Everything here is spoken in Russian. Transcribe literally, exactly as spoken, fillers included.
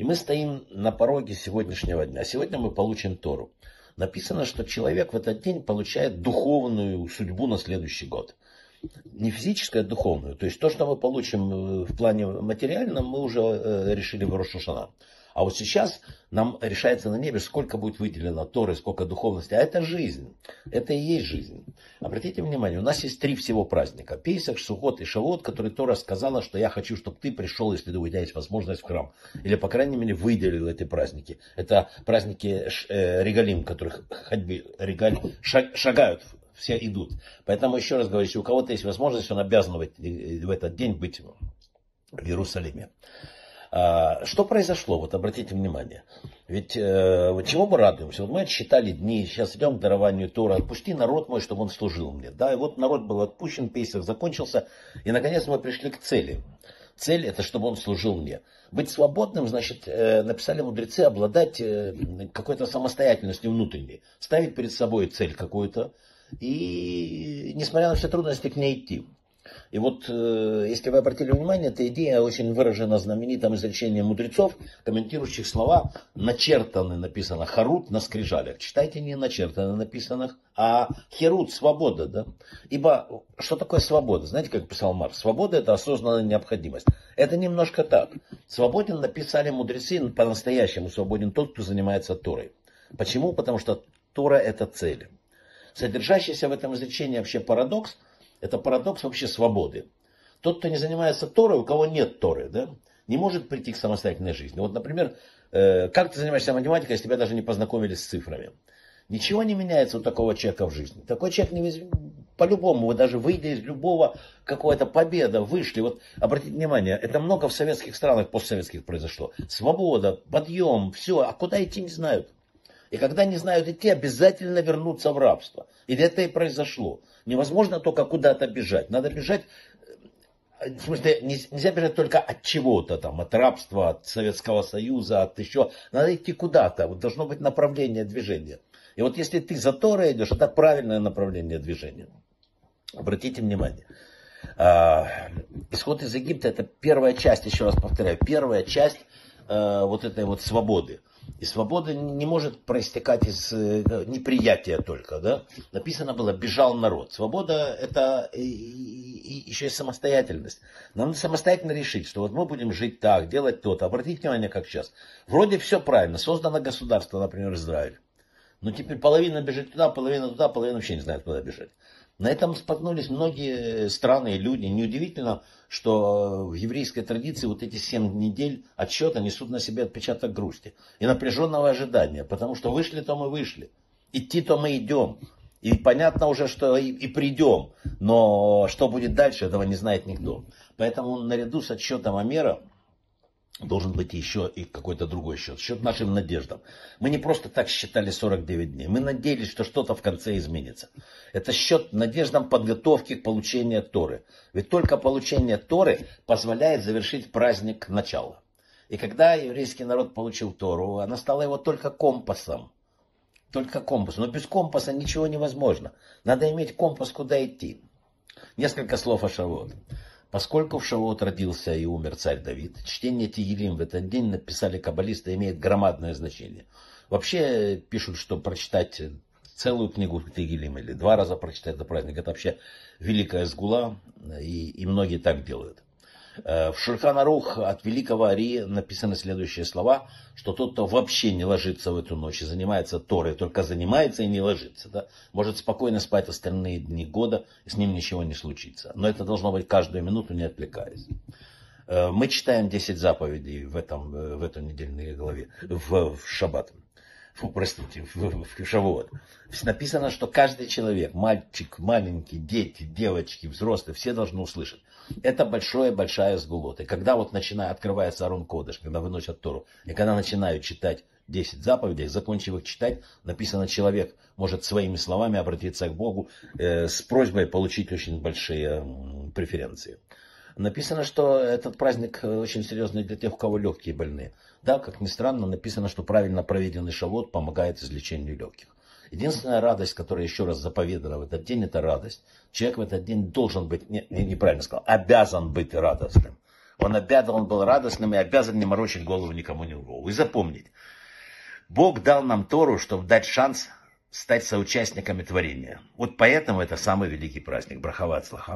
И мы стоим на пороге сегодняшнего дня. Сегодня мы получим Тору. Написано, что человек в этот день получает духовную судьбу на следующий год. Не физическую, а духовную. То есть то, что мы получим в плане материальном, мы уже решили в Рош ха-Шана. А вот сейчас нам решается на небе, сколько будет выделено Торы, сколько духовности. А это жизнь. Это и есть жизнь. Обратите внимание, у нас есть три всего праздника. Пейсах, Суккот и Шавуот, которые Тора сказала, что я хочу, чтобы ты пришел, если у тебя есть возможность, в храм. Или, по крайней мере, выделил эти праздники. Это праздники э, регалим, которых ходьбы, регаль, шаг, шагают, все идут. Поэтому еще раз говорю, если у кого-то есть возможность, он обязан в, в этот день быть в Иерусалиме. Что произошло? Вот обратите внимание. Ведь э, вот чему мы радуемся? Вот мы отсчитали дни, сейчас идем к дарованию Тора. Отпусти народ мой, чтобы он служил мне. Да, и вот народ был отпущен, Пейсах закончился. И наконец мы пришли к цели. Цель это, чтобы он служил мне. Быть свободным, значит, э, написали мудрецы, обладать э, какой-то самостоятельностью внутренней. Ставить перед собой цель какую-то. И, несмотря на все трудности, к ней идти. И вот, э, если вы обратили внимание, эта идея очень выражена знаменитым изречением мудрецов, комментирующих слова, начертаны, написано, харут на скрижалях. Читайте не начертаны написанных, а херут, свобода. Да? Ибо, что такое свобода? Знаете, как писал Маркс? Свобода это осознанная необходимость. Это немножко так. Свободен, написали мудрецы, по-настоящему свободен тот, кто занимается Торой. Почему? Потому что Тора это цель. Содержащийся в этом изречении вообще парадокс, это парадокс вообще свободы. Тот, кто не занимается Торой, у кого нет Торы, да, не может прийти к самостоятельной жизни. Вот, например, э, как ты занимаешься математикой, если тебя даже не познакомили с цифрами? Ничего не меняется у такого человека в жизни. Такой человек не по-любому, вы даже выйдя из любого какого-то победа, вышли. Вот обратите внимание, это много в советских странах, постсоветских произошло. Свобода, подъем, все, а куда идти не знают. И когда не знают идти, обязательно вернуться в рабство. И это и произошло. Невозможно только куда-то бежать. Надо бежать, в смысле, нельзя бежать только от чего-то там, от рабства, от Советского Союза, от еще. Надо идти куда-то. Вот должно быть направление движения. И вот если ты за Торой идешь, это правильное направление движения. Обратите внимание. Исход из Египта это первая часть, еще раз повторяю, первая часть вот этой вот свободы. И свобода не может проистекать из неприятия только. Да? Написано было, бежал народ. Свобода это и, и, и еще и самостоятельность. Нам надо самостоятельно решить, что вот мы будем жить так, делать то-то. Обратите внимание, как сейчас. Вроде все правильно. Создано государство, например, Израиль. Но теперь половина бежит туда, половина туда, половина вообще не знает, куда бежать. На этом споткнулись многие страны и люди. Неудивительно, что в еврейской традиции вот эти семь недель отсчета несут на себе отпечаток грусти и напряженного ожидания. Потому что вышли-то мы вышли. Идти-то мы идем. И понятно уже, что и, и придем. Но что будет дальше, этого не знает никто. Поэтому наряду с отсчетом Омера должен быть еще и какой-то другой счет. Счет нашим надеждам. Мы не просто так считали сорок девять дней. Мы надеялись, что что-то в конце изменится. Это счет надеждам подготовки к получению Торы. Ведь только получение Торы позволяет завершить праздник начала. И когда еврейский народ получил Тору, она стала его только компасом. Только компасом. Но без компаса ничего невозможно. Надо иметь компас, куда идти. Несколько слов о Шавуот. Поскольку в Шавуот родился и умер царь Давид, чтение Тегилим в этот день, написали каббалисты, имеет громадное значение. Вообще пишут, что прочитать целую книгу Тегилим или два раза прочитать на праздник, это вообще великая сгула, и, и многие так делают. В Шульхан Арух от великого Ари написаны следующие слова, что тот, кто вообще не ложится в эту ночь и занимается Торой, только занимается и не ложится, да, может спокойно спать остальные дни года, и с ним ничего не случится. Но это должно быть каждую минуту, не отвлекаясь. Мы читаем десять заповедей в, этом, в этой недельной главе, в, в шаббат. Фу, простите, в, в Шавуот. Написано, что каждый человек, мальчик, маленький, дети, девочки, взрослые, все должны услышать. Это большая-большая сгулот. И когда вот начинает, открывается Арон Кодеш, когда выносят Тору, и когда начинают читать десять заповедей, закончив их читать, написано, человек может своими словами обратиться к Богу э, с просьбой получить очень большие э, преференции. Написано, что этот праздник очень серьезный для тех, у кого легкие больные. Да, как ни странно, написано, что правильно проведенный шавуот помогает излечению легких. Единственная радость, которая еще раз заповедана в этот день, это радость. Человек в этот день должен быть, не, не, неправильно сказал, обязан быть радостным. Он обязан, он был радостным и обязан не морочить голову никому ни в голову. И запомнить, Бог дал нам Тору, чтобы дать шанс стать соучастниками творения. Вот поэтому это самый великий праздник. Брахават слаха.